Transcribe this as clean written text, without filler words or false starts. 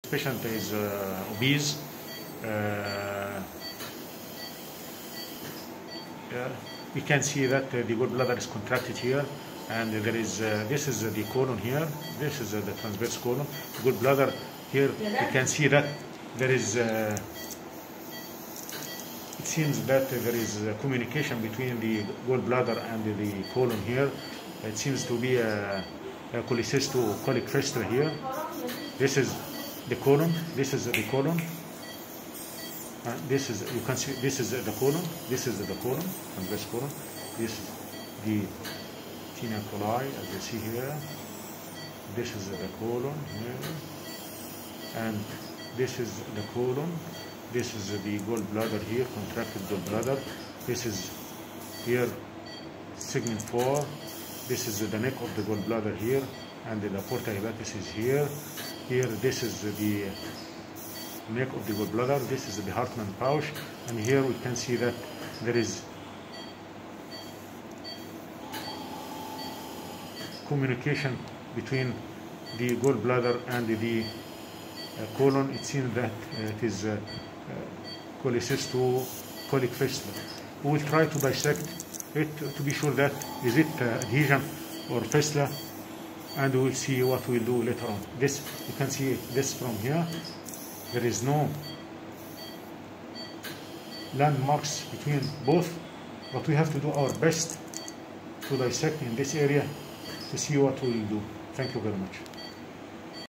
Patient is obese. We can see that the gallbladder is contracted here, and there is this is the colon here. This is the transverse colon. The gallbladder here. You can see that there is. It seems that there is a communication between the gallbladder and the colon here. It seems to be a cholecysto-colic fistula here. This is the colon. This is the colon. This is, you can see, this is the colon. This is the colon, transverse colon. This is the coli, as you see here. This is the colon here, and this is the colon. This is the gallbladder here, contracted gallbladder. This is here, segment 4. This is the neck of the gallbladder here, and the porta hepatis is here. Here, this is the neck of the gallbladder. This is the Hartmann pouch, and here we can see that there is communication between the gallbladder and the colon. It seems that it is cholecysto-colic fistula. We will try to dissect it to be sure that is it adhesion or fistula, and we will see what we will do later on. This, you can see this from here. There is no landmarks between both, but we have to do our best to dissect in this area to see what we will do. Thank you very much.